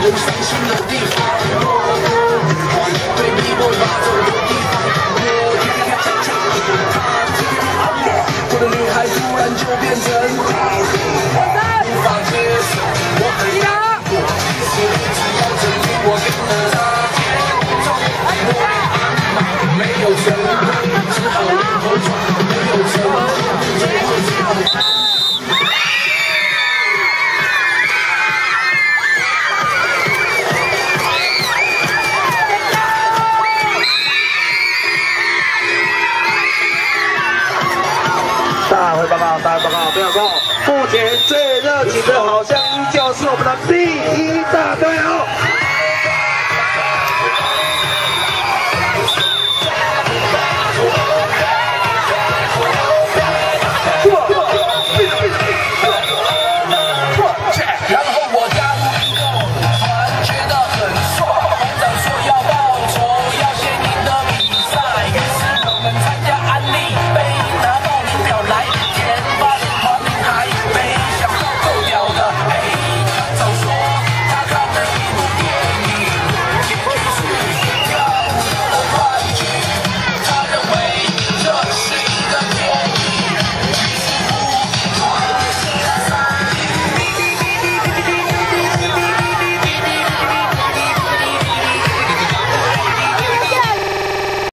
人伤心的地方。对你我拉走的地方，我天天恰恰，她天天阿我，我的女孩突然就变成无法接受，我很难过，所以只要证明我跟了她结果，没有成，只好往后转，没有成，最后只好看。 大会报告，大会报告，没有错。目前最热情的，好像依旧是我们的第一大队哦。